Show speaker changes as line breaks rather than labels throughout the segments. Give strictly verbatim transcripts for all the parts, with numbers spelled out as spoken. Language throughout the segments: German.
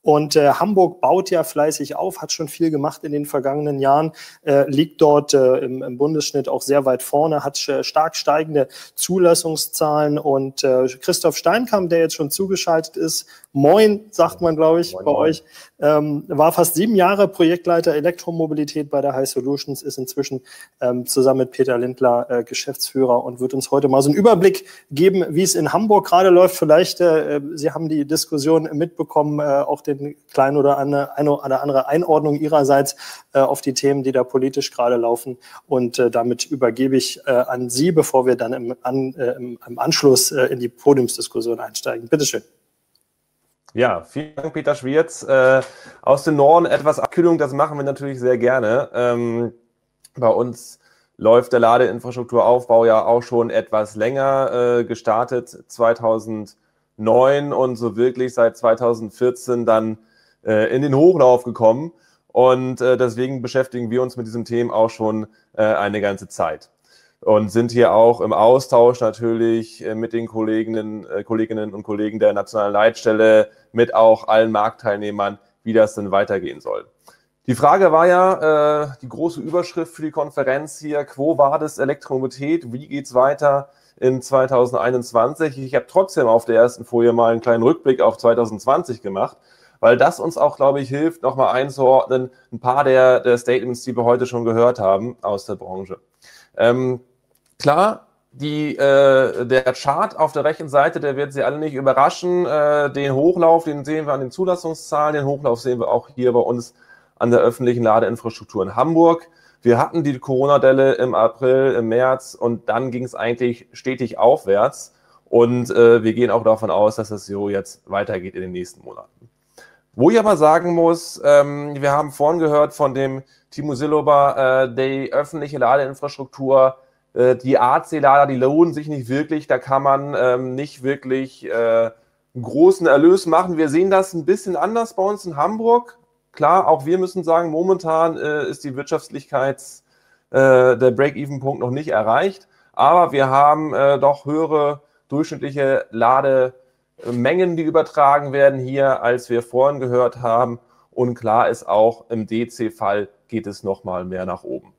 Und äh, Hamburg baut ja fleißig auf, hat schon viel gemacht in den vergangenen Jahren, äh, liegt dort äh, im, im Bundesschnitt auch sehr weit vorne, hat äh, stark steigende Zulassungszahlen. Und äh, Christoph Steinkamp, der jetzt schon zugeschaltet ist, moin, sagt man, glaube ich, moin, bei moin. euch, ähm, war fast sieben Jahre Projektleiter Elektromobilität bei der High Solutions, ist inzwischen ähm, zusammen mit Peter Lindler äh, Geschäftsführer und wird uns heute mal so einen Überblick geben, wie es in Hamburg gerade läuft. Vielleicht, äh, Sie haben die Diskussion mitbekommen, äh, auch den kleine oder eine, eine oder andere Einordnung Ihrerseits äh, auf die Themen, die da politisch gerade laufen. Und äh, damit übergebe ich äh, an Sie, bevor wir dann im, an, äh, im, im Anschluss äh, in die Podiumsdiskussion einsteigen. Bitte schön.
Ja, vielen Dank, Peter Schwierz. Äh, aus dem Norden etwas Abkühlung, das machen wir natürlich sehr gerne. Ähm, bei uns läuft der Ladeinfrastrukturaufbau ja auch schon etwas länger, äh, gestartet zweitausendneun und so wirklich seit zweitausendvierzehn dann äh, in den Hochlauf gekommen. Und äh, deswegen beschäftigen wir uns mit diesem Thema auch schon äh, eine ganze Zeit. Und sind hier auch im Austausch natürlich mit den Kolleginnen, äh, Kolleginnen und Kollegen der Nationalen Leitstelle, mit auch allen Marktteilnehmern, wie das denn weitergehen soll. Die Frage war ja, äh, die große Überschrift für die Konferenz hier, Quo Vadis Elektromobilität, wie geht's weiter in zweitausendeinundzwanzig? Ich habe trotzdem auf der ersten Folie mal einen kleinen Rückblick auf zweitausendzwanzig gemacht, weil das uns auch, glaube ich, hilft, nochmal einzuordnen, ein paar der, der Statements, die wir heute schon gehört haben aus der Branche. Ähm, Klar, die, äh, der Chart auf der rechten Seite, der wird Sie alle nicht überraschen. Äh, den Hochlauf, den sehen wir an den Zulassungszahlen. Den Hochlauf sehen wir auch hier bei uns an der öffentlichen Ladeinfrastruktur in Hamburg. Wir hatten die Corona-Delle im April, im März und dann ging es eigentlich stetig aufwärts. Und äh, wir gehen auch davon aus, dass es so jetzt weitergeht in den nächsten Monaten. Wo ich aber sagen muss, ähm, wir haben vorhin gehört von dem Timo Sillober, äh, die öffentliche Ladeinfrastruktur, die A C-Lader, die lohnen sich nicht wirklich, da kann man ähm, nicht wirklich äh, einen großen Erlös machen. Wir sehen das ein bisschen anders bei uns in Hamburg. Klar, auch wir müssen sagen, momentan äh, ist die Wirtschaftlichkeits, äh, der Break-Even-Punkt noch nicht erreicht, aber wir haben äh, doch höhere durchschnittliche Lademengen, die übertragen werden hier, als wir vorhin gehört haben. Und klar ist auch, im D C-Fall geht es nochmal mehr nach oben.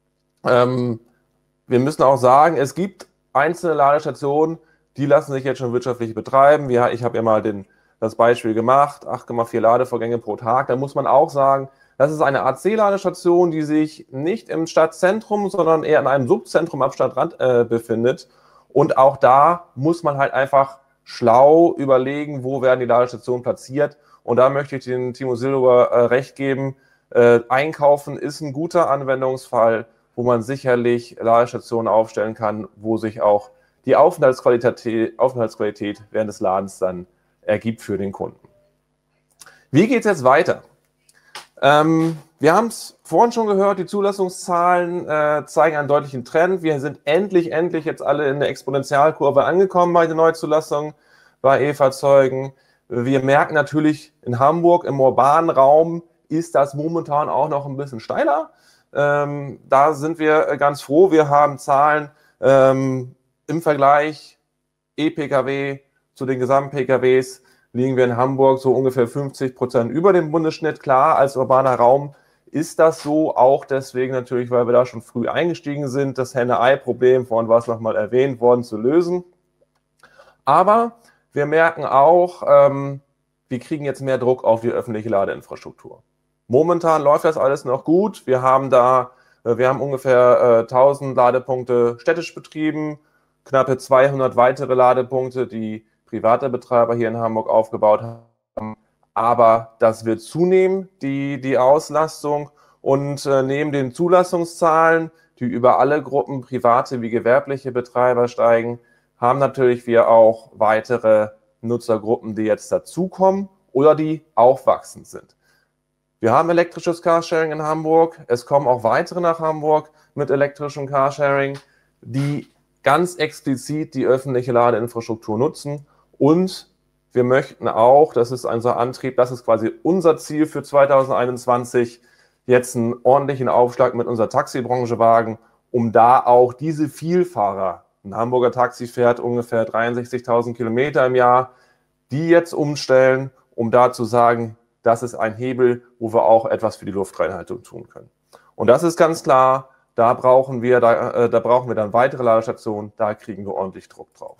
Ähm, Wir müssen auch sagen, es gibt einzelne Ladestationen, die lassen sich jetzt schon wirtschaftlich betreiben. Wir, ich habe ja mal den, das Beispiel gemacht, acht Komma vier Ladevorgänge pro Tag. Da muss man auch sagen, das ist eine A C-Ladestation, die sich nicht im Stadtzentrum, sondern eher in einem Subzentrum am Stadtrand äh, befindet. Und auch da muss man halt einfach schlau überlegen, wo werden die Ladestationen platziert. Und da möchte ich den Timo Silber äh, recht geben. Äh, Einkaufen ist ein guter Anwendungsfall, wo man sicherlich Ladestationen aufstellen kann, wo sich auch die Aufenthaltsqualität, Aufenthaltsqualität während des Ladens dann ergibt für den Kunden. Wie geht es jetzt weiter? Ähm, wir haben es vorhin schon gehört, die Zulassungszahlen äh, zeigen einen deutlichen Trend. Wir sind endlich, endlich jetzt alle in der Exponentialkurve angekommen bei den Neuzulassungen, bei E-Fahrzeugen. Wir merken natürlich in Hamburg im urbanen Raum ist das momentan auch noch ein bisschen steiler. Ähm, da sind wir ganz froh. Wir haben Zahlen ähm, im Vergleich E-Pkw zu den Gesamt-P K Ws liegen wir in Hamburg so ungefähr fünfzig Prozent über dem Bundesschnitt. Klar, als urbaner Raum ist das so, auch deswegen natürlich, weil wir da schon früh eingestiegen sind, das Henne-Ei-Problem, vorhin war es nochmal erwähnt worden, zu lösen. Aber wir merken auch, ähm, wir kriegen jetzt mehr Druck auf die öffentliche Ladeinfrastruktur. Momentan läuft das alles noch gut. Wir haben da, wir haben ungefähr äh, tausend Ladepunkte städtisch betrieben, knappe zweihundert weitere Ladepunkte, die private Betreiber hier in Hamburg aufgebaut haben. Aber das wird zunehmen, die, die Auslastung. Und äh, neben den Zulassungszahlen, die über alle Gruppen, private wie gewerbliche Betreiber steigen, haben natürlich wir auch weitere Nutzergruppen, die jetzt dazukommen oder die aufwachsend sind. Wir haben elektrisches Carsharing in Hamburg. Es kommen auch weitere nach Hamburg mit elektrischem Carsharing, die ganz explizit die öffentliche Ladeinfrastruktur nutzen. Und wir möchten auch, das ist unser Antrieb, das ist quasi unser Ziel für zweitausendeinundzwanzig, jetzt einen ordentlichen Aufschlag mit unserer Taxibranche wagen, um da auch diese Vielfahrer, ein Hamburger Taxi fährt ungefähr dreiundsechzigtausend Kilometer im Jahr, die jetzt umstellen, um da zu sagen, das ist ein Hebel, wo wir auch etwas für die Luftreinhaltung tun können. Und das ist ganz klar, da brauchen wir, da, äh, da brauchen wir dann weitere Ladestationen, da kriegen wir ordentlich Druck drauf.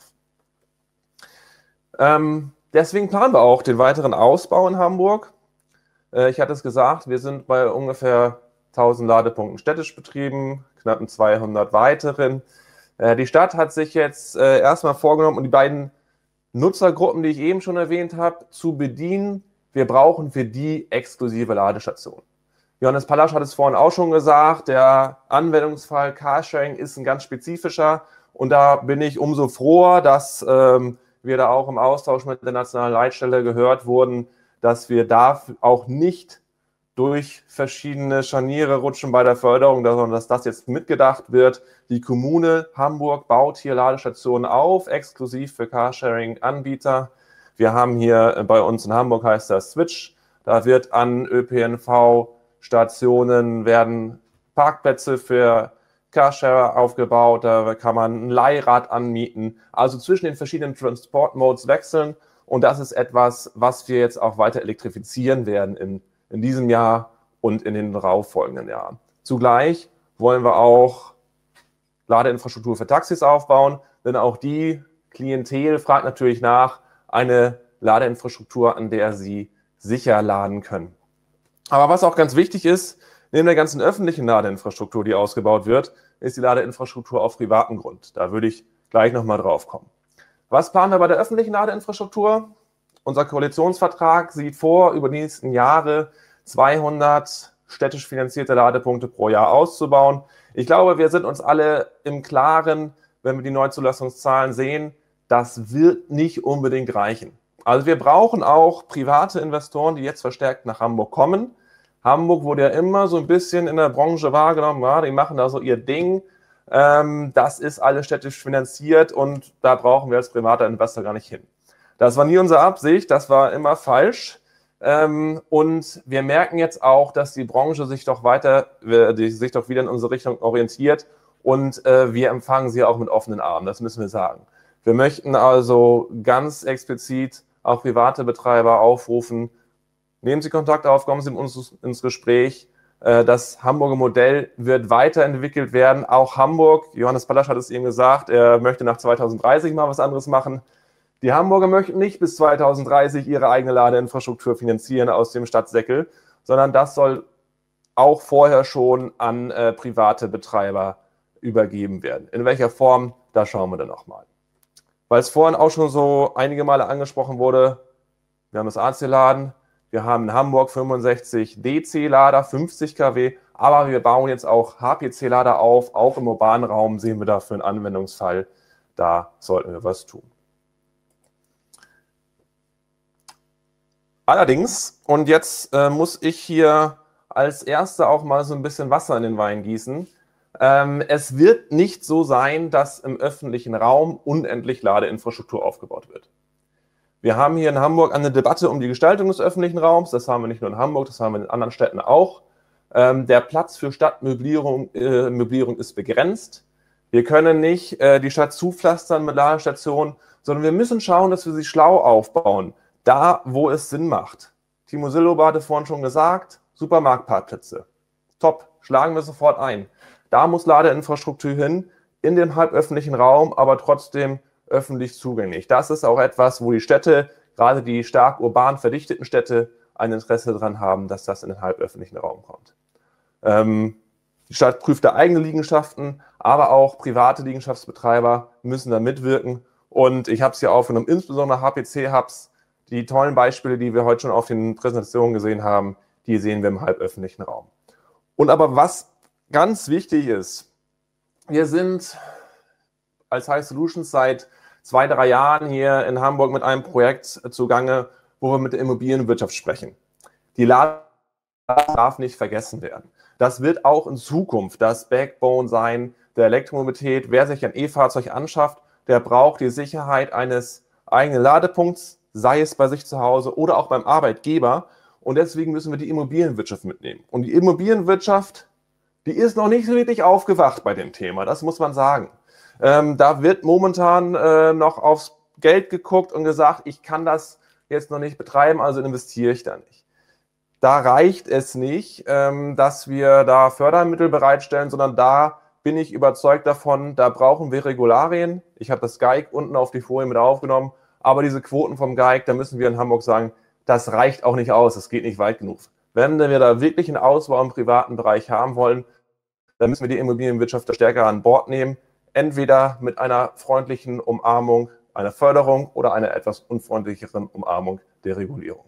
Ähm, deswegen planen wir auch den weiteren Ausbau in Hamburg. Äh, ich hatte es gesagt, wir sind bei ungefähr tausend Ladepunkten städtisch betrieben, knapp zweihundert weiteren. Äh, die Stadt hat sich jetzt äh, erstmal vorgenommen, um die beiden Nutzergruppen, die ich eben schon erwähnt habe, zu bedienen. Wir brauchen für die exklusive Ladestationen. Johannes Pallasch hat es vorhin auch schon gesagt, der Anwendungsfall Carsharing ist ein ganz spezifischer und da bin ich umso froher, dass ähm, wir da auch im Austausch mit der Nationalen Leitstelle gehört wurden, dass wir da auch nicht durch verschiedene Scharniere rutschen bei der Förderung, sondern dass das jetzt mitgedacht wird. Die Kommune Hamburg baut hier Ladestationen auf, exklusiv für Carsharing-Anbieter. Wir haben hier bei uns in Hamburg, heißt das Switch, da wird an Ö P N V-Stationen werden Parkplätze für Carsharer aufgebaut, da kann man ein Leihrad anmieten, also zwischen den verschiedenen Transportmodes wechseln und das ist etwas, was wir jetzt auch weiter elektrifizieren werden in, in diesem Jahr und in den darauffolgenden Jahren. Zugleich wollen wir auch Ladeinfrastruktur für Taxis aufbauen, denn auch die Klientel fragt natürlich nach eine Ladeinfrastruktur, an der sie sicher laden können. Aber was auch ganz wichtig ist, neben der ganzen öffentlichen Ladeinfrastruktur, die ausgebaut wird, ist die Ladeinfrastruktur auf privatem Grund. Da würde ich gleich nochmal drauf kommen. Was planen wir bei der öffentlichen Ladeinfrastruktur? Unser Koalitionsvertrag sieht vor, über die nächsten Jahre zweihundert städtisch finanzierte Ladepunkte pro Jahr auszubauen. Ich glaube, wir sind uns alle im Klaren, wenn wir die Neuzulassungszahlen sehen, das wird nicht unbedingt reichen. Also wir brauchen auch private Investoren, die jetzt verstärkt nach Hamburg kommen. Hamburg wurde ja immer so ein bisschen in der Branche wahrgenommen, ja, die machen da so ihr Ding. Ähm, das ist alles städtisch finanziert und da brauchen wir als privater Investor gar nicht hin. Das war nie unsere Absicht, das war immer falsch. Ähm, und wir merken jetzt auch, dass die Branche sich doch weiter, die sich doch wieder in unsere Richtung orientiert und äh, wir empfangen sie auch mit offenen Armen, das müssen wir sagen. Wir möchten also ganz explizit auch private Betreiber aufrufen, nehmen Sie Kontakt auf, kommen Sie mit uns ins Gespräch. Das Hamburger Modell wird weiterentwickelt werden. Auch Hamburg, Johannes Pallasch hat es eben gesagt, er möchte nach zweitausenddreißig mal was anderes machen. Die Hamburger möchten nicht bis zweitausenddreißig ihre eigene Ladeinfrastruktur finanzieren aus dem Stadtsäckel, sondern das soll auch vorher schon an äh, private Betreiber übergeben werden. In welcher Form, da schauen wir dann nochmal. Weil es vorhin auch schon so einige Male angesprochen wurde, wir haben das A C-Laden, wir haben in Hamburg fünfundsechzig D C-Lader, fünfzig Kilowatt, aber wir bauen jetzt auch H P C-Lader auf, auch im urbanen Raum sehen wir dafür einen Anwendungsfall, da sollten wir was tun. Allerdings, und jetzt äh, muss ich hier als Erster auch mal so ein bisschen Wasser in den Wein gießen, ähm, es wird nicht so sein, dass im öffentlichen Raum unendlich Ladeinfrastruktur aufgebaut wird. Wir haben hier in Hamburg eine Debatte um die Gestaltung des öffentlichen Raums, das haben wir nicht nur in Hamburg, das haben wir in anderen Städten auch. Ähm, der Platz für Stadtmöblierung äh, Möblierung ist begrenzt. Wir können nicht äh, die Stadt zupflastern mit Ladestationen, sondern wir müssen schauen, dass wir sie schlau aufbauen. Da, wo es Sinn macht. Timo Sillober hatte vorhin schon gesagt, Supermarktparkplätze. Top, schlagen wir sofort ein. Da muss Ladeinfrastruktur hin, in dem halböffentlichen Raum, aber trotzdem öffentlich zugänglich. Das ist auch etwas, wo die Städte, gerade die stark urban verdichteten Städte, ein Interesse daran haben, dass das in den halböffentlichen Raum kommt. Ähm, die Stadt prüft da eigene Liegenschaften, aber auch private Liegenschaftsbetreiber müssen da mitwirken. Und ich habe es hier aufgenommen, insbesondere H P C-Hubs. Die tollen Beispiele, die wir heute schon auf den Präsentationen gesehen haben, die sehen wir im halböffentlichen Raum. Und aber was ganz wichtig ist, wir sind als High Solutions seit zwei, drei Jahren hier in Hamburg mit einem Projekt zugange, wo wir mit der Immobilienwirtschaft sprechen. Die Ladung darf nicht vergessen werden. Das wird auch in Zukunft das Backbone sein der Elektromobilität. Wer sich ein E-Fahrzeug anschafft, der braucht die Sicherheit eines eigenen Ladepunkts, sei es bei sich zu Hause oder auch beim Arbeitgeber. Und deswegen müssen wir die Immobilienwirtschaft mitnehmen. Und die Immobilienwirtschaft, die ist noch nicht so wirklich aufgewacht bei dem Thema, das muss man sagen. Ähm, da wird momentan äh, noch aufs Geld geguckt und gesagt, ich kann das jetzt noch nicht betreiben, also investiere ich da nicht. da reicht es nicht, ähm, dass wir da Fördermittel bereitstellen, sondern da bin ich überzeugt davon, da brauchen wir Regularien. Ich habe das G E I C unten auf die Folie mit aufgenommen, aber diese Quoten vom G E I C, da müssen wir in Hamburg sagen, das reicht auch nicht aus, es geht nicht weit genug. Wenn wir da wirklich einen Ausbau im privaten Bereich haben wollen, dann müssen wir die Immobilienwirtschaft stärker an Bord nehmen, entweder mit einer freundlichen Umarmung, einer Förderung oder einer etwas unfreundlicheren Umarmung der Regulierung.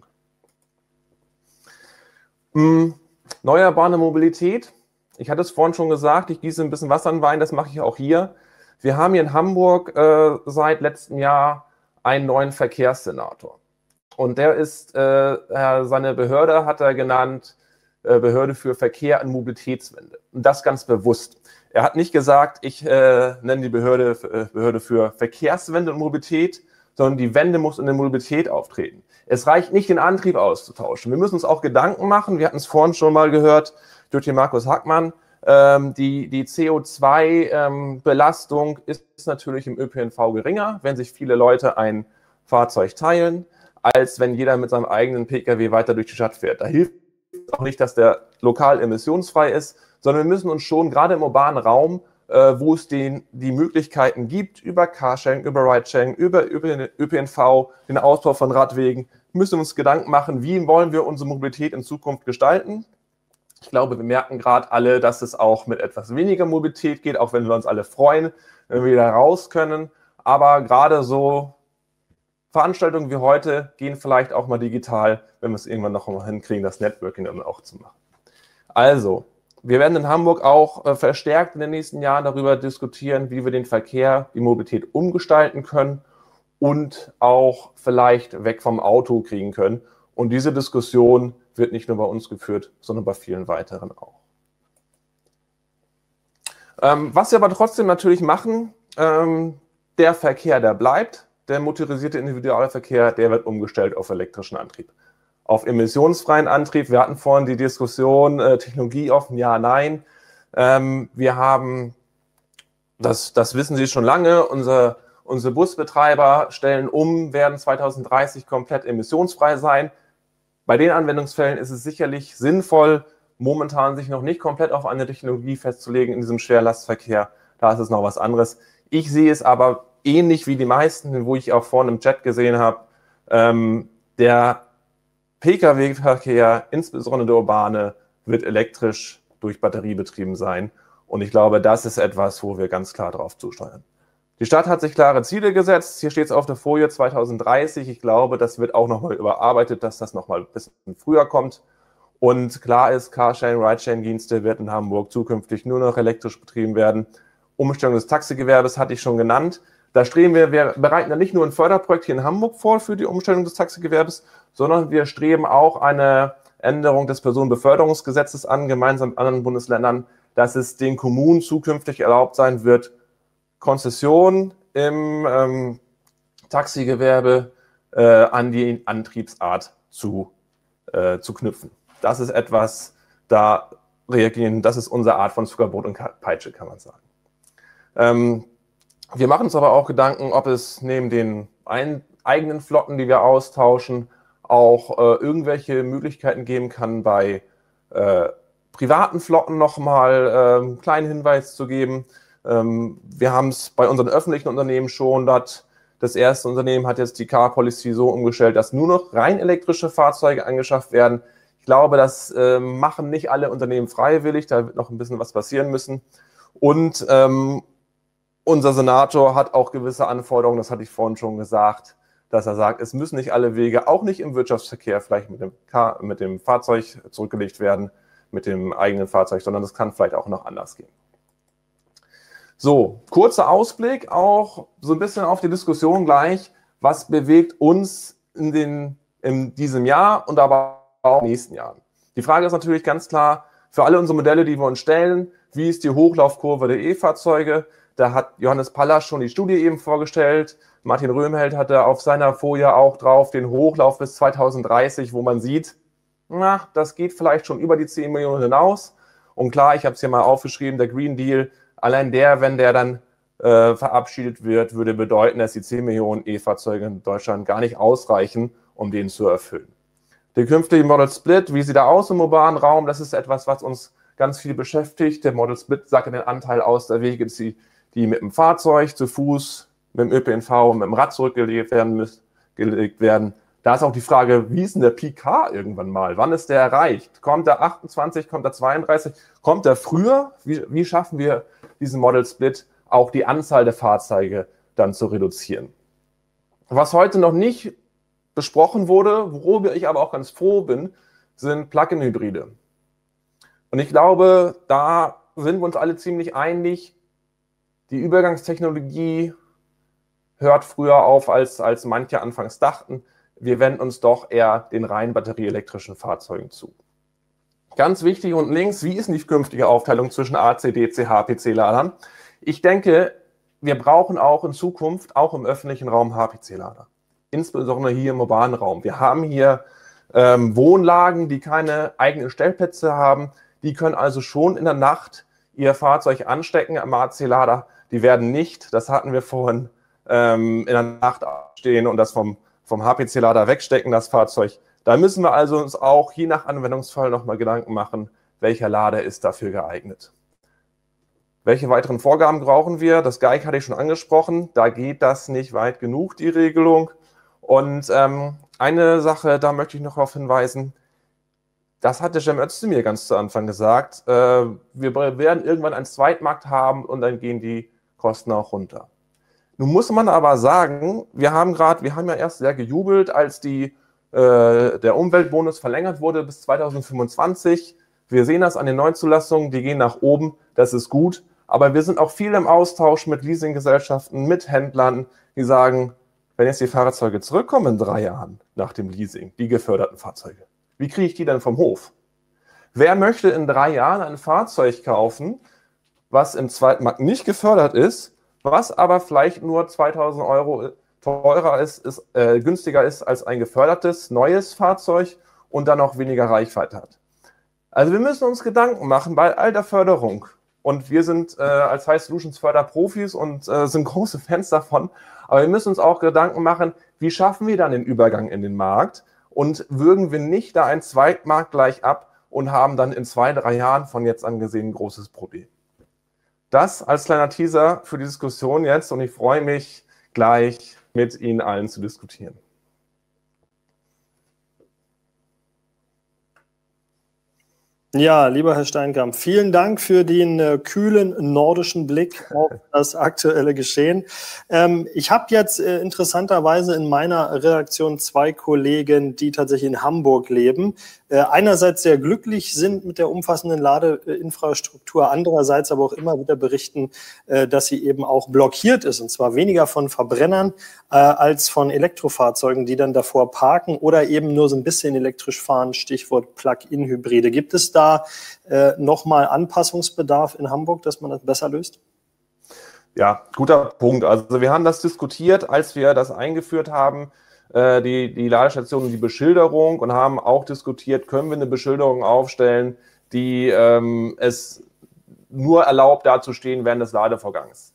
Hm, erneuerbare Mobilität. Ich hatte es vorhin schon gesagt, ich gieße ein bisschen Wasser in den Wein, das mache ich auch hier. Wir haben hier in Hamburg äh, seit letztem Jahr einen neuen Verkehrssenator. Und der ist, äh, seine Behörde hat er genannt, äh, Behörde für Verkehr und Mobilitätswende. Und das ganz bewusst. Er hat nicht gesagt, ich äh, nenne die Behörde, äh, Behörde für Verkehrswende und Mobilität, sondern die Wende muss in der Mobilität auftreten. Es reicht nicht, den Antrieb auszutauschen. Wir müssen uns auch Gedanken machen, wir hatten es vorhin schon mal gehört durch den Markus Hackmann, ähm, die, die C O zwei Belastung ist natürlich im Ö P N V geringer, wenn sich viele Leute ein Fahrzeug teilen, als wenn jeder mit seinem eigenen P K W weiter durch die Stadt fährt. Da hilft auch nicht, dass der lokal emissionsfrei ist, sondern wir müssen uns schon gerade im urbanen Raum, äh, wo es den, die Möglichkeiten gibt, über Carsharing, über Ridesharing, über Ö P N V, den Ausbau von Radwegen, müssen wir uns Gedanken machen, wie wollen wir unsere Mobilität in Zukunft gestalten. Ich glaube, wir merken gerade alle, dass es auch mit etwas weniger Mobilität geht, auch wenn wir uns alle freuen, wenn wir wieder raus können. Aber gerade so Veranstaltungen wie heute gehen vielleicht auch mal digital, wenn wir es irgendwann noch mal hinkriegen, das Networking dann auch zu machen. Also, wir werden in Hamburg auch äh, verstärkt in den nächsten Jahren darüber diskutieren, wie wir den Verkehr, die Mobilität umgestalten können und auch vielleicht weg vom Auto kriegen können. Und diese Diskussion wird nicht nur bei uns geführt, sondern bei vielen weiteren auch. Ähm, was wir aber trotzdem natürlich machen, ähm, der Verkehr, der bleibt, der motorisierte Individualverkehr, der wird umgestellt auf elektrischen Antrieb. Auf emissionsfreien Antrieb. Wir hatten vorhin die Diskussion, äh, Technologie offen, ja, nein. Ähm, wir haben, das, das wissen Sie schon lange, unser, unsere Busbetreiber stellen um, werden zweitausenddreißig komplett emissionsfrei sein. Bei den Anwendungsfällen ist es sicherlich sinnvoll, momentan sich noch nicht komplett auf eine Technologie festzulegen in diesem Schwerlastverkehr. Da ist es noch was anderes. Ich sehe es aber ähnlich wie die meisten, wo ich auch vorhin im Chat gesehen habe, ähm, der P K W-Verkehr, insbesondere der urbane, wird elektrisch durch Batterie betrieben sein. Und ich glaube, das ist etwas, wo wir ganz klar drauf zusteuern. Die Stadt hat sich klare Ziele gesetzt. Hier steht es auf der Folie zweitausenddreißig. Ich glaube, das wird auch nochmal überarbeitet, dass das nochmal ein bisschen früher kommt. Und klar ist, Carsharing, Ridesharing-Dienste werden in Hamburg zukünftig nur noch elektrisch betrieben werden. Umstellung des Taxigewerbes hatte ich schon genannt. Da streben wir, wir bereiten ja nicht nur ein Förderprojekt hier in Hamburg vor für die Umstellung des Taxigewerbes, sondern wir streben auch eine Änderung des Personenbeförderungsgesetzes an, gemeinsam mit anderen Bundesländern, dass es den Kommunen zukünftig erlaubt sein wird, Konzessionen im ähm, Taxigewerbe äh, an die Antriebsart zu, äh, zu knüpfen. Das ist etwas, da reagieren, das ist unsere Art von Zuckerbrot und Peitsche, kann man sagen. Ähm, wir machen uns aber auch Gedanken, ob es neben den ein, eigenen Flotten, die wir austauschen, auch äh, irgendwelche Möglichkeiten geben kann, bei äh, privaten Flotten nochmal äh, einen kleinen Hinweis zu geben. Ähm, wir haben es bei unseren öffentlichen Unternehmen schon, dort das erste Unternehmen hat jetzt die Car Policy so umgestellt, dass nur noch rein elektrische Fahrzeuge angeschafft werden. Ich glaube, das äh, machen nicht alle Unternehmen freiwillig, da wird noch ein bisschen was passieren müssen. Und ähm, unser Senator hat auch gewisse Anforderungen, das hatte ich vorhin schon gesagt, dass er sagt, es müssen nicht alle Wege, auch nicht im Wirtschaftsverkehr, vielleicht mit dem, Car, mit dem Fahrzeug zurückgelegt werden, mit dem eigenen Fahrzeug, sondern das kann vielleicht auch noch anders gehen. So, kurzer Ausblick auch so ein bisschen auf die Diskussion gleich, was bewegt uns in, den, in diesem Jahr und aber auch in den nächsten Jahren. Die Frage ist natürlich ganz klar, für alle unsere Modelle, die wir uns stellen, wie ist die Hochlaufkurve der E-Fahrzeuge? Da hat Johannes Pallasch schon die Studie eben vorgestellt. Martin Röhmheld hatte auf seiner Folie auch drauf den Hochlauf bis zweitausenddreißig, wo man sieht, na, das geht vielleicht schon über die zehn Millionen hinaus. Und klar, ich habe es hier mal aufgeschrieben, der Green Deal, allein der, wenn der dann äh, verabschiedet wird, würde bedeuten, dass die zehn Millionen E-Fahrzeuge in Deutschland gar nicht ausreichen, um den zu erfüllen. Der künftige Model Split, wie sieht er aus im urbanen Raum? Das ist etwas, was uns ganz viel beschäftigt. Der Model Split sagt ja den Anteil aus der Wege, die, die mit dem Fahrzeug, zu Fuß, mit dem Ö P N V, mit dem Rad zurückgelegt werden, müssen, gelegt werden. Da ist auch die Frage, wie ist denn der Peak Car irgendwann mal? Wann ist der erreicht? Kommt der achtundzwanzig, kommt der zweiunddreißig, kommt der früher? Wie, wie schaffen wir diesen Model Split, auch die Anzahl der Fahrzeuge dann zu reduzieren? Was heute noch nicht besprochen wurde, worüber ich aber auch ganz froh bin, sind Plug-in-Hybride. Und ich glaube, da sind wir uns alle ziemlich einig, die Übergangstechnologie hört früher auf, als, als manche anfangs dachten. Wir wenden uns doch eher den rein batterieelektrischen Fahrzeugen zu. Ganz wichtig und links, wie ist denn die künftige Aufteilung zwischen A C, D C, H P C-Ladern? Ich denke, wir brauchen auch in Zukunft, auch im öffentlichen Raum, H P C-Lader. Insbesondere hier im urbanen Raum. Wir haben hier ähm, Wohnlagen, die keine eigenen Stellplätze haben. Die können also schon in der Nacht ihr Fahrzeug anstecken am A C-Lader. Die werden nicht, das hatten wir vorhin, ähm, in der Nacht stehen und das vom, vom H P C-Lader wegstecken, das Fahrzeug. Da müssen wir also uns auch je nach Anwendungsfall nochmal Gedanken machen, welcher Lader ist dafür geeignet. Welche weiteren Vorgaben brauchen wir? Das G A I C hatte ich schon angesprochen. Da geht das nicht weit genug, die Regelung. Und ähm, eine Sache, da möchte ich noch darauf hinweisen, das hatte Cem Özdemir ganz zu Anfang gesagt, äh, wir werden irgendwann einen Zweitmarkt haben und dann gehen die Kosten auch runter. Nun muss man aber sagen, wir haben gerade, wir haben ja erst sehr gejubelt, als die, äh, der Umweltbonus verlängert wurde bis zweitausendfünfundzwanzig. Wir sehen das an den Neuzulassungen, die gehen nach oben, das ist gut. Aber wir sind auch viel im Austausch mit Leasinggesellschaften, mit Händlern, die sagen, wenn jetzt die Fahrzeuge zurückkommen in drei Jahren nach dem Leasing, die geförderten Fahrzeuge, wie kriege ich die dann vom Hof? Wer möchte in drei Jahren ein Fahrzeug kaufen, was im Zweitmarkt nicht gefördert ist, was aber vielleicht nur zweitausend Euro teurer ist, ist äh, günstiger ist als ein gefördertes, neues Fahrzeug und dann auch weniger Reichweite hat? Also wir müssen uns Gedanken machen bei all der Förderung. Und wir sind äh, als High Solutions Förderprofis und äh, sind große Fans davon. Aber wir müssen uns auch Gedanken machen, wie schaffen wir dann den Übergang in den Markt? Und würgen wir nicht da einen Zweitmarkt gleich ab und haben dann in zwei, drei Jahren von jetzt an gesehen ein großes Problem. Das als kleiner Teaser für die Diskussion jetzt und ich freue mich gleich mit Ihnen allen zu diskutieren.
Ja, lieber Herr Steinkamp, vielen Dank für den äh, kühlen nordischen Blick auf das aktuelle Geschehen. Ähm, ich habe jetzt äh, interessanterweise in meiner Redaktion zwei Kollegen, die tatsächlich in Hamburg leben. Äh, einerseits sehr glücklich sind mit der umfassenden Ladeinfrastruktur, andererseits aber auch immer wieder berichten, äh, dass sie eben auch blockiert ist, und zwar weniger von Verbrennern äh, als von Elektrofahrzeugen, die dann davor parken oder eben nur so ein bisschen elektrisch fahren, Stichwort Plug-in-Hybride. Gibt es da äh, nochmal Anpassungsbedarf in Hamburg, dass man das besser löst?
Ja, guter Punkt. Also wir haben das diskutiert, als wir das eingeführt haben, äh, die, die Ladestationen, die Beschilderung, und haben auch diskutiert, können wir eine Beschilderung aufstellen, die ähm, es nur erlaubt, da zu stehen während des Ladevorgangs.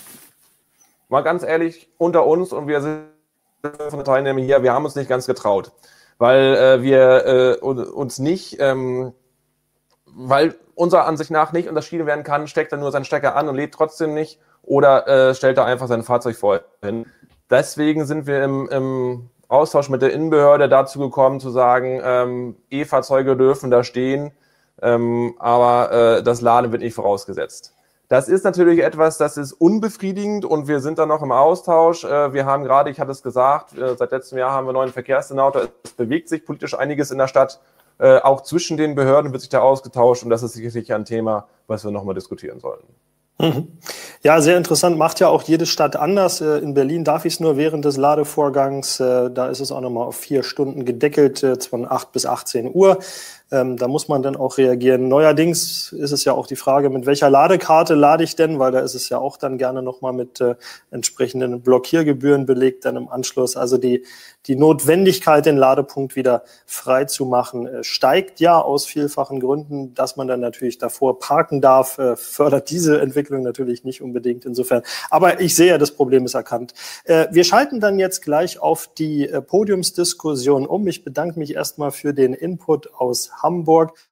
Mal ganz ehrlich, unter uns, und wir sind von den Teilnehmern hier, wir haben uns nicht ganz getraut, weil äh, wir äh, uns nicht... Ähm, weil unserer Ansicht nach nicht unterschieden werden kann, steckt er nur seinen Stecker an und lädt trotzdem nicht oder äh, stellt er einfach sein Fahrzeug vorher hin. Deswegen sind wir im, im Austausch mit der Innenbehörde dazu gekommen, zu sagen, ähm, E-Fahrzeuge dürfen da stehen, ähm, aber äh, das Laden wird nicht vorausgesetzt. Das ist natürlich etwas, das ist unbefriedigend und wir sind da noch im Austausch. Äh, wir haben gerade, ich hatte es gesagt, äh, seit letztem Jahr haben wir einen neuen Verkehrssenator. Es bewegt sich politisch einiges in der Stadt. Äh, auch zwischen den Behörden wird sich da ausgetauscht und das ist sicherlich ein Thema, was wir nochmal diskutieren sollten.
Mhm. Ja, sehr interessant. Macht ja auch jede Stadt anders. In Berlin darf ich es nur während des Ladevorgangs. Da ist es auch nochmal auf vier Stunden gedeckelt, von acht bis achtzehn Uhr. Ähm, da muss man dann auch reagieren. Neuerdings ist es ja auch die Frage, mit welcher Ladekarte lade ich denn, weil da ist es ja auch dann gerne nochmal mit äh, entsprechenden Blockiergebühren belegt dann im Anschluss. Also die, die Notwendigkeit, den Ladepunkt wieder frei zu machen, äh, steigt ja aus vielfachen Gründen. Dass man dann natürlich davor parken darf, äh, fördert diese Entwicklung Entwicklung natürlich nicht unbedingt insofern. Aber ich sehe, das Problem ist erkannt. Äh, wir schalten dann jetzt gleich auf die äh, Podiumsdiskussion um. Ich bedanke mich erstmal für den Input aus Hamburg.